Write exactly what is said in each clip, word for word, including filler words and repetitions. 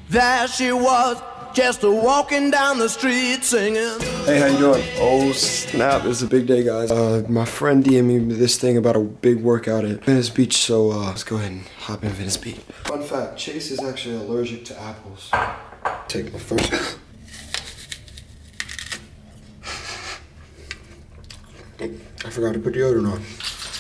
There she was, just a walking down the street singing. Hey, how you doing? Oh snap, it's a big day, guys. Uh, my friend D M'd me this thing about a big workout at Venice Beach, so uh, let's go ahead and hop in Venice Beach. Fun fact, Chase is actually allergic to apples. Take my first. I forgot to put deodorant on.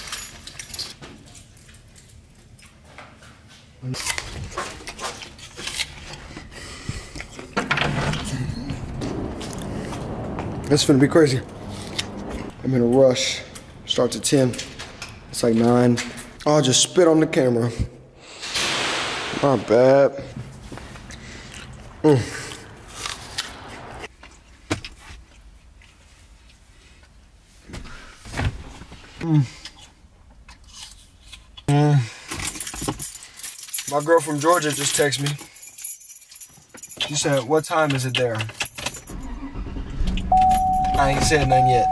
This is gonna be crazy. I'm in a rush. Starts at ten. It's like nine. I'll just spit on the camera. Not bad. Mm. Mm. Mm. My girl from Georgia just texted me. She said, "What time is it there?" I ain't said nothing yet.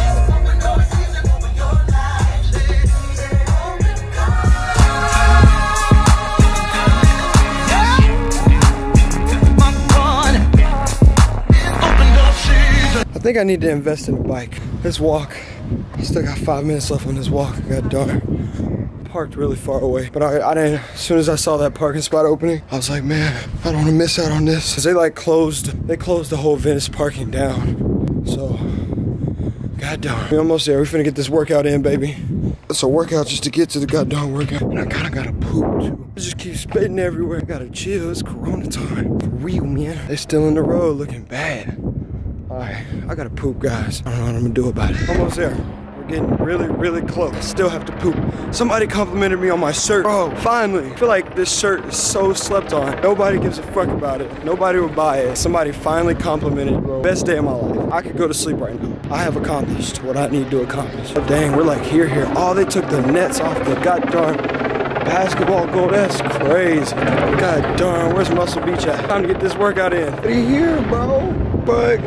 I think I need to invest in a bike. Let's walk. I still got five minutes left on this walk. I got dark. Parked really far away, but I, I didn't. As soon as I saw that parking spot opening, I was like, man, I don't want to miss out on this. Cause they like closed, they closed the whole Venice parking down. So, god darn. We're almost there. We're finna get this workout in, baby. It's a workout just to get to the goddamn workout. And I kinda gotta poop too. I just keep spitting everywhere. I gotta chill. It's Corona time. For real, man. They're still in the road looking bad. Alright, I gotta poop, guys. I don't know what I'm gonna do about it. Almost there. We're getting really, really close. I still have to poop. Somebody complimented me on my shirt. Bro, finally. I feel like this shirt is so slept on. Nobody gives a fuck about it. Nobody would buy it. Somebody finally complimented it, bro. Best day of my life. I could go to sleep right now. I have accomplished what I need to accomplish. Oh, dang, we're like here, here. Oh, they took the nets off the goddamn basketball goal. That's crazy. God darn, where's Muscle Beach at? Time to get this workout in. What are you here, bro? But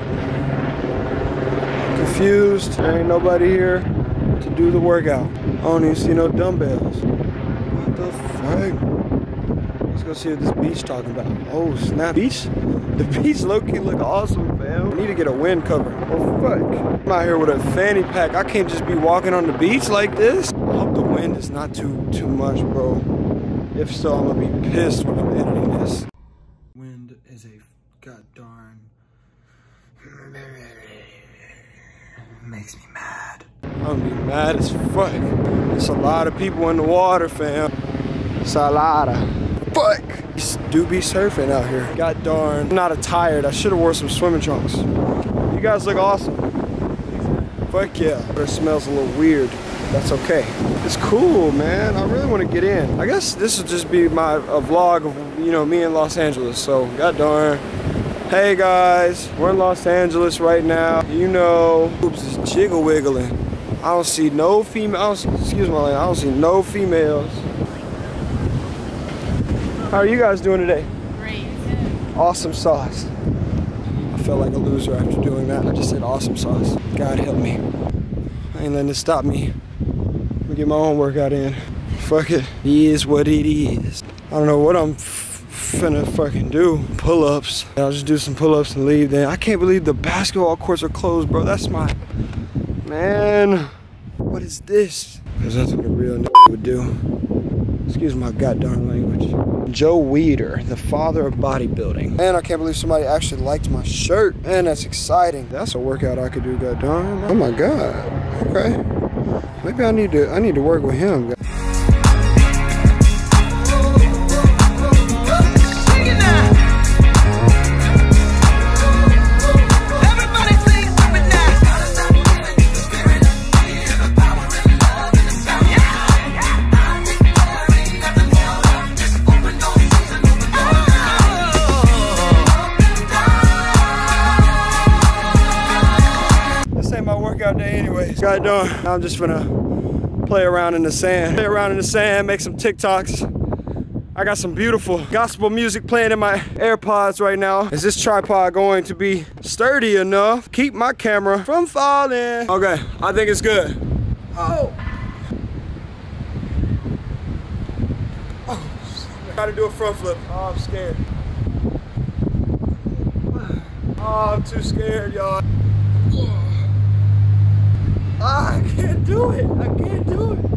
confused. There ain't nobody here to do the workout. I don't even see no dumbbells. What the fuck? Let's go see what this beach talking about. Oh snap. Beach? The beach low-key look awesome, fam. I need to get a wind cover. Oh fuck. I'm out here with a fanny pack. I can't just be walking on the beach like this. I hope the wind is not too too much, bro. If so, I'm gonna be pissed when I'm editing this. Wind is a god darn makes me mad. I'm gonna be mad as fuck. There's a lot of people in the water, fam. It's a lot of fuck. Do be surfing out here. God darn. I'm not attired. I should have wore some swimming trunks. You guys look awesome. Fuck yeah. It smells a little weird. That's okay. It's cool, man. I really want to get in. I guess this will just be my a vlog of, you know, me in Los Angeles. So, god darn. Hey guys, we're in Los Angeles right now. You know, oops, is jiggle wiggling. I don't see no females. Excuse my language. I don't see no females. How are you guys doing today? Great. Awesome sauce. I felt like a loser after doing that. I just said awesome sauce. God help me. I ain't letting it stop me. I'm gonna get my own workout in. Fuck it. It is what it is. I don't know what I'm finna fucking do. Pull-ups. I'll just do some pull-ups and leave then. I can't believe the basketball courts are closed, bro. That's my... Man. What is this? Because that's what a real n would do. Excuse my goddamn language. Joe Weider, the father of bodybuilding. Man, I can't believe somebody actually liked my shirt. Man, that's exciting. That's a workout I could do, goddamn. Oh my god. Okay. Maybe I need to I need to work with him. Workout day anyways. God darn. Now I'm just gonna play around in the sand. Play around in the sand, make some TikToks. I got some beautiful gospel music playing in my AirPods right now. Is this tripod going to be sturdy enough to keep my camera from falling? Okay, I think it's good. Oh. Oh. Gotta do a front flip. Oh, I'm scared. Oh, I'm too scared, y'all. Ah, I can't do it. I can't do it.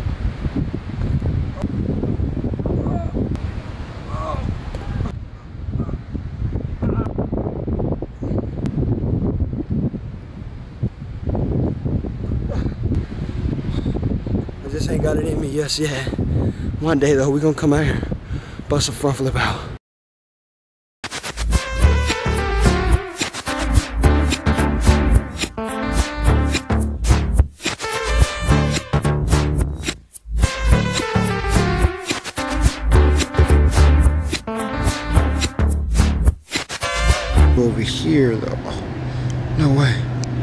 I just ain't got it in me yes yet. One day though, we gonna come out here, bust a front flip out. Over here though, no way.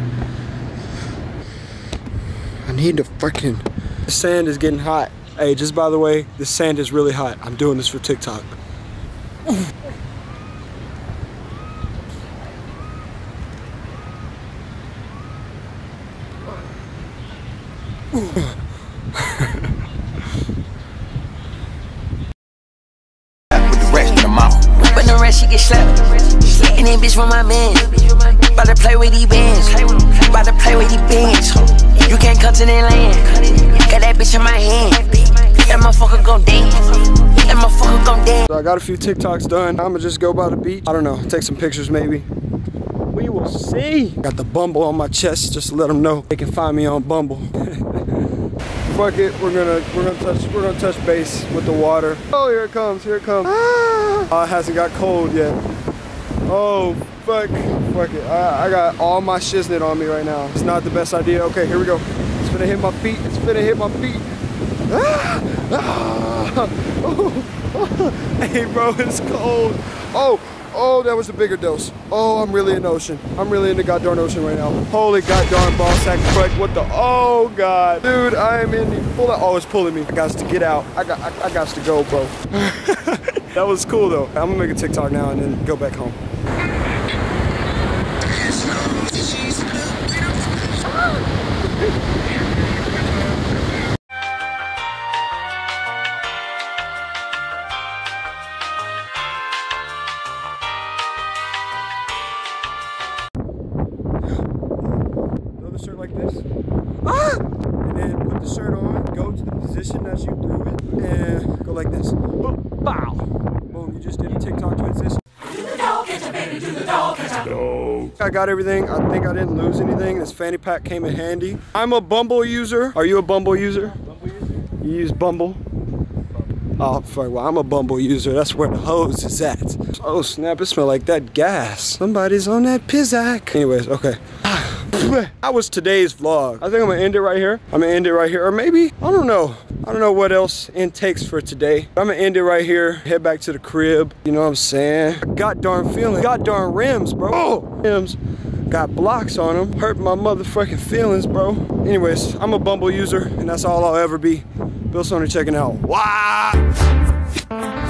I need to fucking. The sand is getting hot. Hey, just by the way, the sand is really hot. I'm doing this for TikTok. When the rest she get slapped, and then bitch from my man. About to play with these bands, about to play with these bands. You can't come to the land, got that bitch in my hand. That motherfucker gon' dance, that motherfucker gon' dance. So I got a few TikToks done. I'ma just go by the beach. I don't know, take some pictures maybe. We will see. Got the Bumble on my chest just to let them know they can find me on Bumble. Fuck it, we're gonna we're gonna touch we're gonna touch base with the water. Oh, here it comes, here it comes. Ah, oh, it hasn't got cold yet. Oh fuck, fuck it. I, I got all my shiznit on me right now. It's not the best idea. Okay, here we go. It's gonna hit my feet. It's gonna hit my feet. Ah, ah, oh, oh. Hey bro, it's cold. Oh. Oh, that was a bigger dose. Oh, I'm really in the ocean. I'm really in the goddamn ocean right now. Holy goddamn ball sack fuck. What the? Oh god, dude, I am in the full. Oh, it's pulling me. I got to get out. I got. I, I got to go, bro. That was cool though. I'm gonna make a TikTok now and then go back home. Shirt like this, ah! And then put the shirt on, go to the position that you threw it, and go like this. Boom, bow. Boom, you just did a TikTok transition. Do the dog catcher, baby, do the dog catcher. I got everything. I think I didn't lose anything. This fanny pack came in handy. I'm a Bumble user. Are you a Bumble user? Bumble user? You use Bumble? Oh, fuck, well, I'm a Bumble user. That's where the hose is at. Oh, snap, it smells like that gas. Somebody's on that Pizzac. Anyways, okay. That was today's vlog. I think I'm gonna end it right here. I'm gonna end it right here. Or maybe, I don't know. I don't know what else intakes for today. I'm gonna end it right here. Head back to the crib. You know what I'm saying? God darn feeling. God darn rims, bro. Oh, rims. Got blocks on them. Hurt my motherfucking feelings, bro. Anyways, I'm a Bumble user, and that's all I'll ever be. Bill Sonny checking out. Wow.